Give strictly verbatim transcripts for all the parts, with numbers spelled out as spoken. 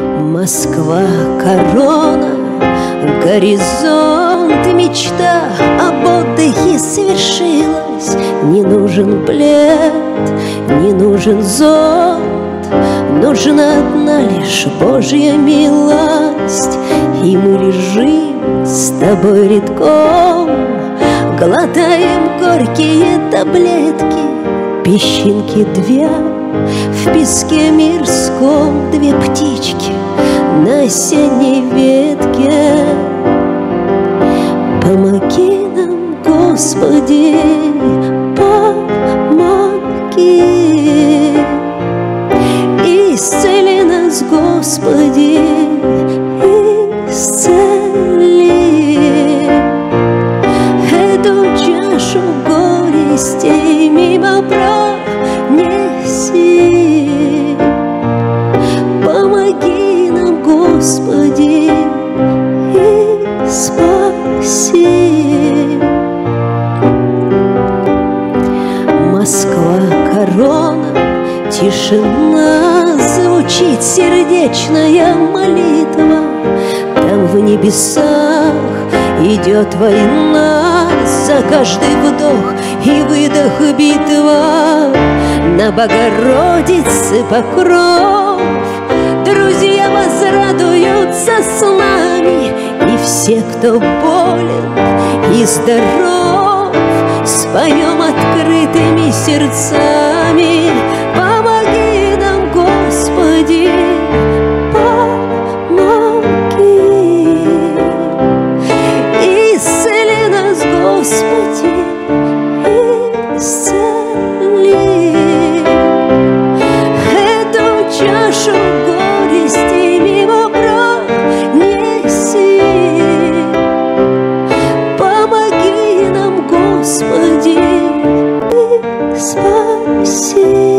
Москва, корона, горизонт, мечта об отдыхе свершилась. Не нужен плед, не нужен зонт, нужна одна лишь Божья милость. И мы лежим с тобой редком, глотаем горькие таблетки, песчинки две в песке мирском, две птички на осенней ветке. Помоги нам, Господи, помоги, исцели нас, Господи, исцели эту чашу горестей мимо пронеси. Помоги нам, Господи, и спаси. Москва, корона, тишина, звучит сердечная молитва. Там в небесах идет война, за каждый вдох и выдох битва. На Богородице покров друзья возрадуются с нами, и все, кто болен и здоров, споем открытыми сердцами. Помоги нам, Господи, помоги, исцели нас, Господи, исцели эту чашу горести мимо пронеси. Помоги нам, Господи, спаси.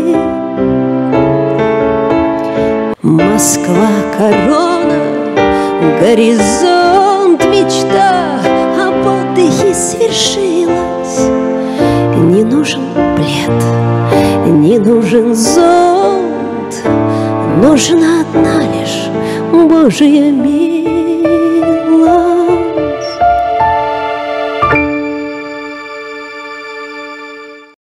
Москва, корона, горизонт, мечта об отдыхе свершилась. Не нужен плед, не нужен зонт, нужна одна лишь Божья милость.